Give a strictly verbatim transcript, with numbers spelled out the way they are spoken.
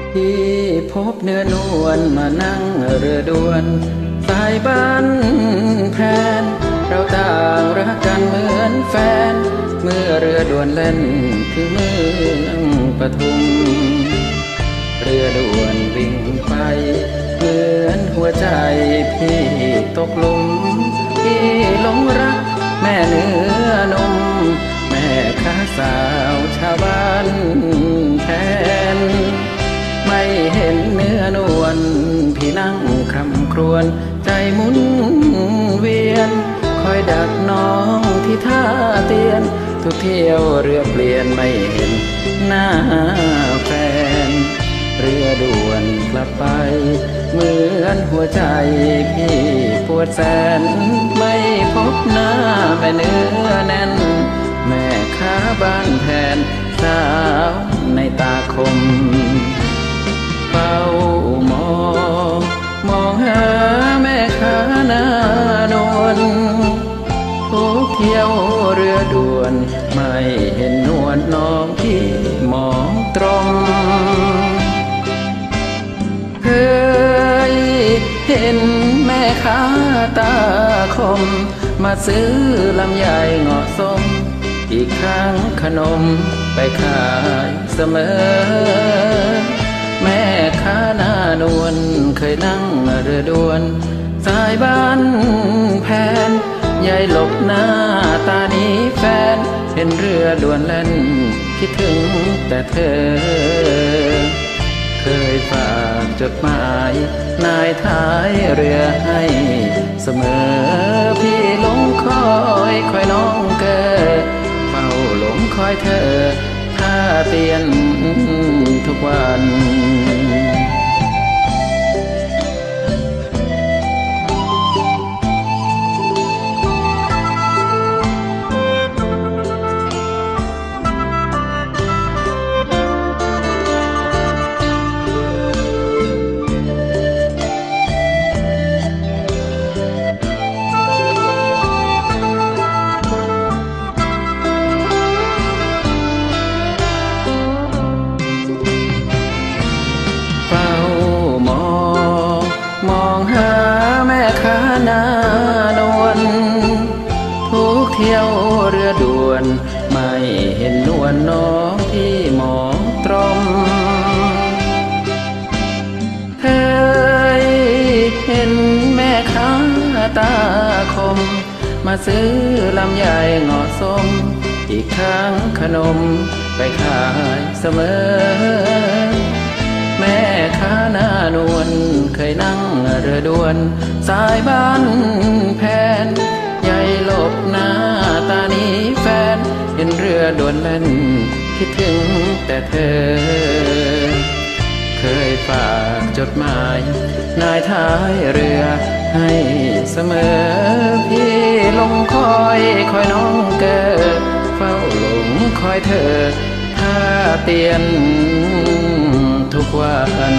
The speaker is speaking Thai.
ที่พบเนื้อนวลมานั่งเรือด่วนสายบ้านแพนเราต่างรักกันเหมือนแฟนเมื่อเรือด่วนเล่นถึงเมืองปทุมเรือด่วนวิ่งไปเหมือนหัวใจพี่ตกหลุมพี่หลงรักแม่เนื้อนมแม่ค้าสาวชาวบ้านแทนไม่เห็นเนื้อนวลพี่นั่งคร่ำครวญใจหมุนเวียนคอยดักน้องที่ท่าเตียนทุกเที่ยวเรือเปลี่ยนไม่เห็นหน้าแฟนเรือด่วนกลับไปเหมือนหัวใจพี่ปวดแสนไม่พบหน้าแม่เนื้อแน่นแม่ค้าบ้านแทนสาวในตาคมเฝ้ามองมองหาแม่ค้าหน้านวลทุกเที่ยวเรือด่วนไม่เห็นนวลน้องที่มองตรงเคยเห็นแม่ค้าตาคมมาซื้อลำไยเงาะส้มอีกครั้งขนมไปขายเสมอแม่ค้าหน้านวลเคยนั่งเรือด่วนสายบ้านแพนยายหลบหน้าตานี้แฟนเห็นเรือด่วนแล่นคิดถึงแต่เธอเคยฝากจดหมายนายท้ายเรือให้เสมอพี่หลงคอยคอยน้องเกิดเฝ้าหลงคอยเธอท่าเตียนทุกวันหน้านวลทุกเที่ยวเรือด่วนไม่เห็นนวลน้องที่มองตรงเคยเห็นแม่ค้าตาคมมาซื้อลำไยเงาะส้มอีกครั้งขนมไปขายเสมอแม่ค้าหน้านวลเคยนั่งเรือด่วนสายบ้านแพนยายหลบหน้าตานี้แฟนเห็นเรือด่วนเล่นคิดถึงแต่เธอเคยฝากจดหมายนายท้ายเรือให้เสมอพี่ลงคอยคอยน้องเกิดเฝ้าหลงคอยเธอท่าเตียนทุกวัน